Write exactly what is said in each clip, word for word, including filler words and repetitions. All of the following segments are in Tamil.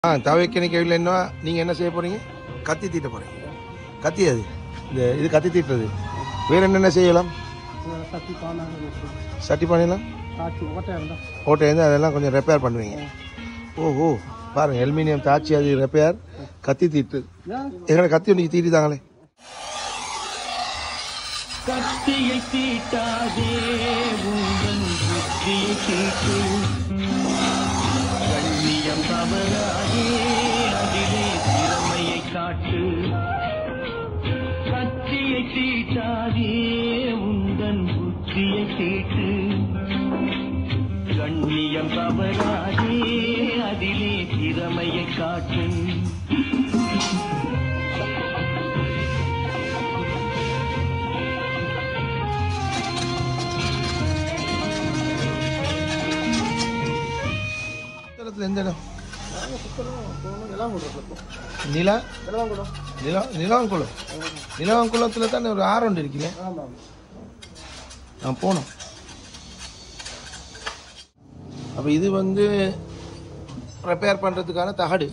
ஆ தவைக்கணிக்க இல்லைன்னா நீங்கள் என்ன செய்ய போகிறீங்க? கத்தி தீட்ட போகிறீங்க. கத்தி அது இந்த இது கத்தி தீட்டுறது. வேறு என்னென்ன செய்யலாம்? சட்டி பண்ணிடலாம். ஓட்டை இருந்து அதெல்லாம் கொஞ்சம் ரிப்பேர் பண்ணுவீங்க. ஓஹோ பாருங்கள், அலுமினியம் தாச்சி அது ரிப்பேர், கத்தி தீட்டு. எங்களை கத்தி ஒன்று தீட்டி தாங்களே. கத்தியை தீட்டாதே உந்தன் புத்தியை தீட்டு, கண்ணியம் தவறாதே அதிலே திறமையை காட்டு. கத்தியை தீட்டாதே உந்தன் புத்தியை தீட்டு, கண்ணியம் தவறாதே அதிலே திறமையை காட்டு. எந்த இடம்? நிலா நிலவங்குளம். நிலவங்குளத்தில் தானே ஒரு ஆறு ஒன்று இருக்கீங்க. நான் போனோம். அப்போ இது வந்து ரிப்பேர் பண்ணுறதுக்கான தகடு.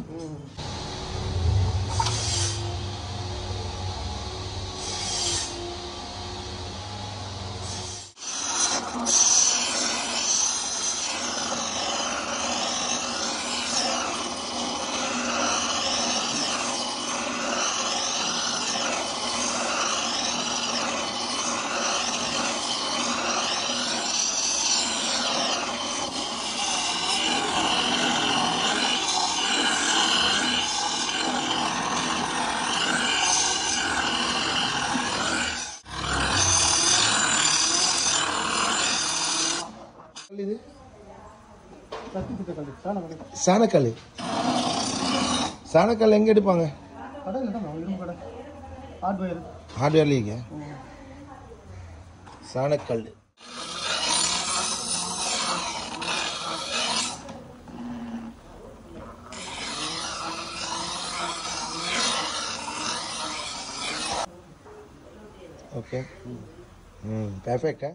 இது சாணக்கல். சாணக்கல் எங்க எடுப்பாங்க? ஹார்ட்வேர்லீங்க சாணக்கல். ஓகே, ம் பெர்ஃபெக்ட்டா.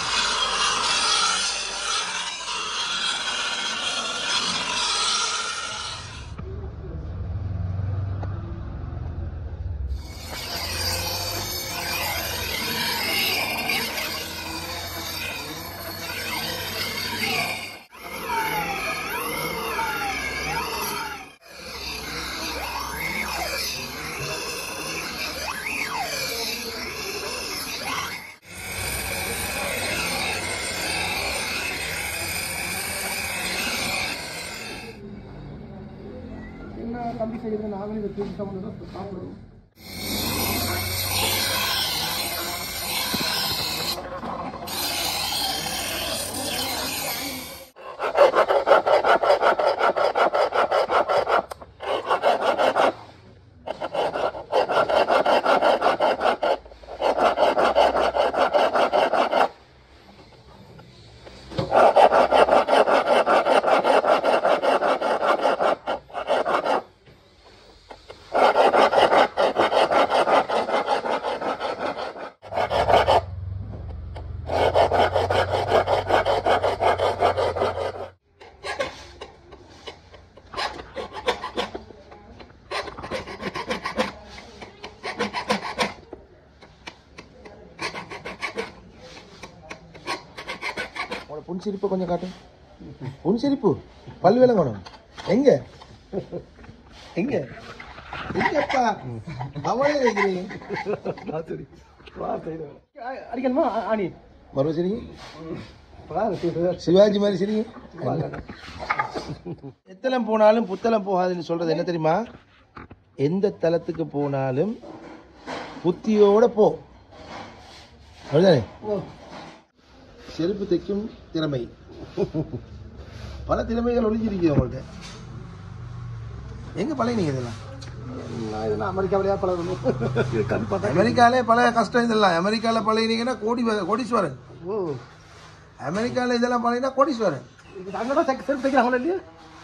கம்பி செய்யறது நாங்களும் இதை தூக்கி சம்பந்தம் சாப்பிடுவோம். புன்சிரிப்பு கொஞ்சம் காட்டும். புன்சிரிப்பு பல் விளங்கணும். எங்க எங்க எங்கப்பா அவளே அடிக்கணுமா? ஆணி மறுபடியும் சிரிங்க, சிவாஜி மாதிரி சிரிங்க. எத்தலம் போனாலும் புத்தளம் போகாதுன்னு சொல்றது என்ன தெரியுமா? எந்த தலத்துக்கு போனாலும் புத்தியோட போ. அப்படிதானே? செருப்பு தைக்கும் திறமை, பல திறமைகள் ஒளிஞ்சிருக்கு உங்கள்கிட்ட. எங்க பழகினீங்க இதெல்லாம்? அமெரிக்காவிலேயே பழகணும். அமெரிக்காலே பல கஷ்டம் இதெல்லாம். அமெரிக்காவில் பழகினீங்கன்னா கோடி கோடீஸ்வரன். ஓ, அமெரிக்காவில் இதெல்லாம் பழகினா கோடீஸ்வரன். செருப்பு தைக்கிறாங்களா இல்லையா?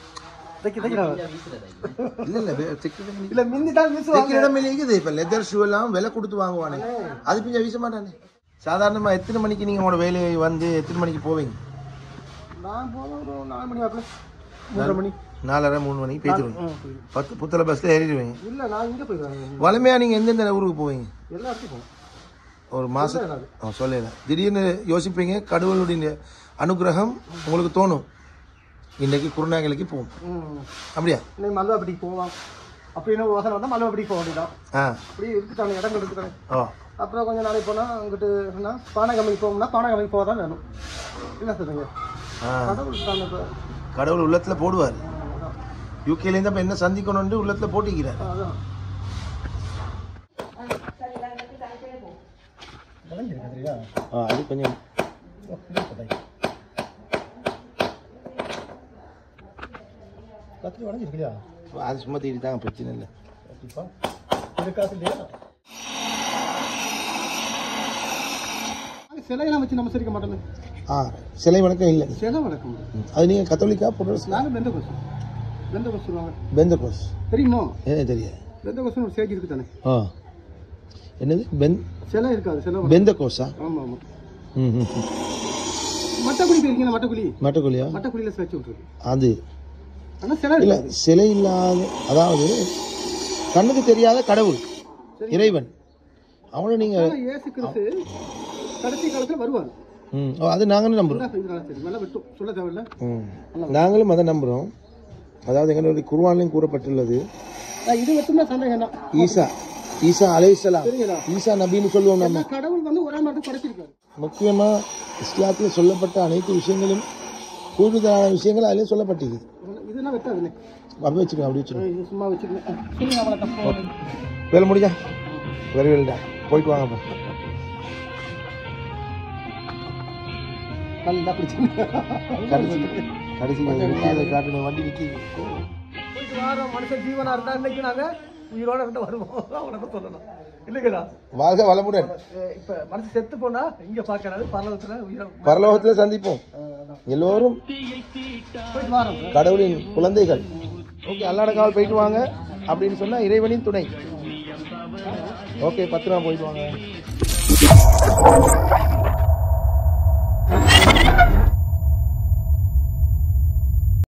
லெதர் ஷூ எல்லாம் விலை கொடுத்து வாங்குவானே, அது கொஞ்சம் வீச மாட்டானே. சாதாரணமாக எத்தனை மணிக்கு நீங்கள் உங்களோட வேலையை வந்து எத்தனை மணிக்கு போவீங்க? நான் போவேன் ஒரு நாலு மணி வாக்கில். மூன்றரை மணி நாலரை மூணு மணிக்கு பேசிடுவீங்க. பத்து புத்தளை பஸ்ஸில் ஏறிடுவீங்க. இல்லை நான் இங்கே போயிடுவேன். வலிமையாக நீங்கள் எந்தெந்த ஊருக்கு போவீங்க? எல்லா இடத்துக்கும் போவோம். ஒரு மாதம் ஆ சொல்லல. திடீர்னு யோசிப்பீங்க, கடவுளுடைய அனுகிரகம் உங்களுக்கு தோணும், இன்றைக்கி குருநாகலுக்கு போகும். அப்படியா? இன்னைக்கு மல்வாப்பட்டிக்கு போவோம் அப்படின்னு யோசனை வந்தால் மல்வாப்பட்டிக்கு போக வேண்டியதான். ஆ அப்படி இருக்குதானே, இடங்கள் இருக்குதானே. ஓ அப்புறம் கொஞ்சம் நாளைக்கு போனால் அங்கிட்டு என்ன பானகமைக்கு போகணும்னா பானகமைக்கு போக தான் வேணும். என்ன சொல்லுங்க, கடவுள் கடவுள் உள்ளத்தில் போடுவார். யூகேலேருந்து அப்போ என்ன சந்திக்கணும்னு உள்ளத்தில் போட்டிக்கிறார். அதான் ஆ அது கொஞ்சம் கத்திரி உடஞ்சிருக்குயா. அது சும்மா தீடி தாங்க, பிரச்சனை இல்லை. சிலையெல்லாம் வச்சு நமஸ்கரிக்க மாட்டோம். ஆ சிலை வணக்கம் இல்லை, சிலை வணக்கம். அது நீங்கள் கத்தோலிக்கா போடுற? நாங்கள் பெந்த கோஸ் பெந்த கோஸ் சொல்லுவாங்க. பெந்த கோஸ் தெரியுமோ? ஏ தெரியாது. பெந்த கோஸ்னு ஒரு சேஜ் இருக்கு தானே? ஆ என்னது பென் சிலை இருக்காது, சிலை பெந்த கோஸா? ஆமாம் ஆமாம். ம் ம் மட்டக்குழி போயிருக்கீங்களா? மட்டக்குழி மட்டக்குழியா? மட்டக்குழியில் ஸ்வெச் விட்டுருக்கு அது. ஆனால் சிலை இல்லை, சிலை இல்லாத, அதாவது கண்ணுக்கு தெரியாத கடவுள் இறைவன், அவனை நீங்கள் இயேசு கிறிஸ்து கடைசி காலத்தில் வருவார். ம் அது நாங்களும் நம்புகிறோம். சொல்ல தேவையில்லை, ம் நாங்களும் அதை நம்புகிறோம். அதாவது எங்களுடைய குர்ஆன்லையும் கூறப்பட்டுள்ளது, இது மட்டும் தான் சந்தேகம் தான். ஈசா ஈசா அலைஹிஸ்ஸலாம், ஈசா நபின்னு சொல்லுவோம் நம்ம. கடவுள் வந்து ஒரே மாதிரி படைச்சிருக்காரு. முக்கியமாக இஸ்லாத்தில் சொல்லப்பட்ட அனைத்து விஷயங்களும் கூடுதலான விஷயங்கள் அதிலே சொல்லப்பட்டிருக்கு. இதெல்லாம் வெட்டாதுண்ணே, அப்படி வச்சுக்கோங்க, அப்படி வச்சுக்கோங்க, சும்மா வச்சுக்கோங்க. வேலை முடிஞ்சா வெரி வெல்டா, போயிட்டு வாங்கப்பா. கடைசி கடைசி காட்டணும், வண்டி நிற்கிது. போயிட்டு வாரம் மனுஷன் ஜீவனா இருந்தா இன்னைக்கு நாங்க உயிரோட இருந்து வருவோம். அவனுக்கு சொல்லணும் இல்லைங்களா? வாழ்க வளமுடன். இப்ப மனுஷன் செத்து போனா இங்க பாக்கிறாரு, பரலோகத்துல உயிரோட பரலோகத்துல சந்திப்போம் எல்லோரும் கடவுளின் குழந்தைகள். ஓகே, அல்லாட காவல் போயிட்டு வாங்க அப்படின்னு சொன்னா இறைவனின் துணை. ஓகே, பத்திரமா போயிட்டு வாங்க.